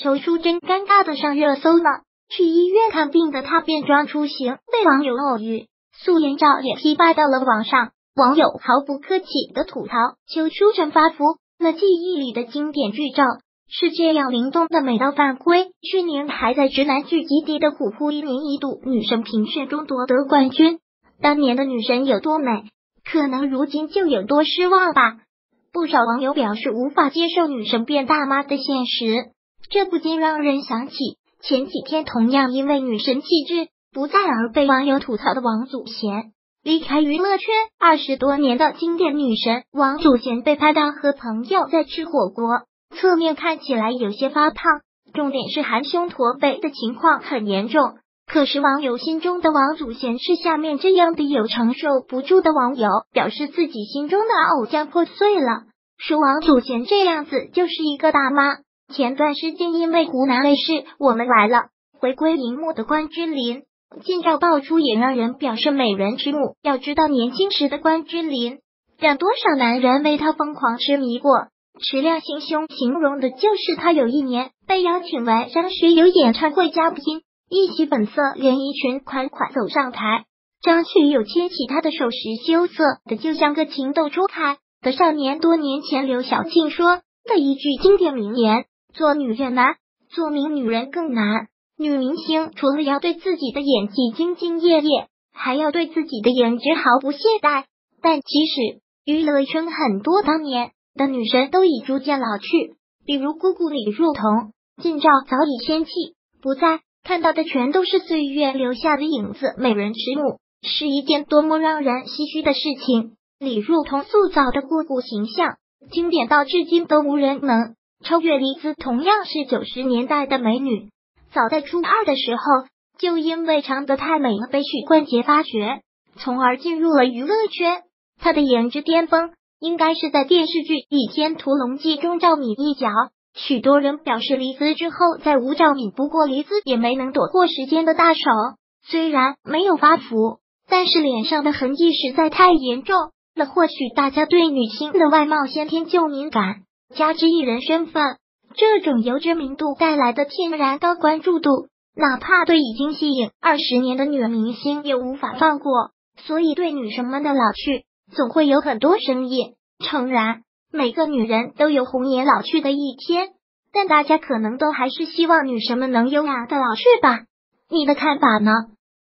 邱淑贞尴尬的上热搜了。去医院看病的她变装出行，被网友偶遇，素颜照也批发到了网上。网友毫不客气的吐槽邱淑贞发福了记忆里的经典剧照，是这样灵动的美到犯规。去年还在直男聚集地的虎扑1年1度女神评选中夺得冠军，当年的女神有多美，可能如今就有多失望吧。不少网友表示无法接受女神变大妈的现实，这不禁让人想起前几天同样因为女神气质不在而被网友吐槽的王祖贤。离开娱乐圈20多年的经典女神王祖贤被拍到和朋友在吃火锅，侧面看起来有些发胖，重点是含胸驼背的情况很严重。可是网友心中的王祖贤是下面这样的，有承受不住的网友表示自己心中的偶像破碎了，说王祖贤这样子就是一个大妈。前段时间因为湖南卫视《我们来了》回归荧幕的关之琳近照爆出，也让人表示美人之目。要知道年轻时的关之琳让多少男人为她疯狂痴迷过，质量行凶形容的就是她有一年被邀请为张学友演唱会嘉宾，一袭粉色连衣裙款款走上台，张学友牵起她的手时羞涩的就像个情窦初开的少年。多年前刘晓庆说的一句经典名言，做女人难，做名女人更难。女明星除了要对自己的演技兢兢业业，还要对自己的颜值毫不懈怠。但即使娱乐圈很多当年的女神都已逐渐老去，比如姑姑李若彤，近照早已仙气不在，看到的全都是岁月留下的影子。美人之目是一件多么让人唏嘘的事情。李若彤塑造的姑姑形象经典到至今都无人能超越。黎姿同样是90年代的美女，早在初2的时候就因为长得太美而被许冠杰发掘，从而进入了娱乐圈。她的颜值巅峰应该是在电视剧《倚天屠龙记》中赵敏一角。许多人表示黎姿之后再无赵敏，不过黎姿也没能躲过时间的大手，虽然没有发福，但是脸上的痕迹实在太严重了。或许大家对女星的外貌先天就敏感，加之艺人身份，这种由知名度带来的天然高关注度，哪怕对已经吸引20年的女明星也无法放过，所以对女神们的老去总会有很多声音。诚然，每个女人都有红颜老去的一天，但大家可能都还是希望女神们能优雅的老去吧？你的看法呢？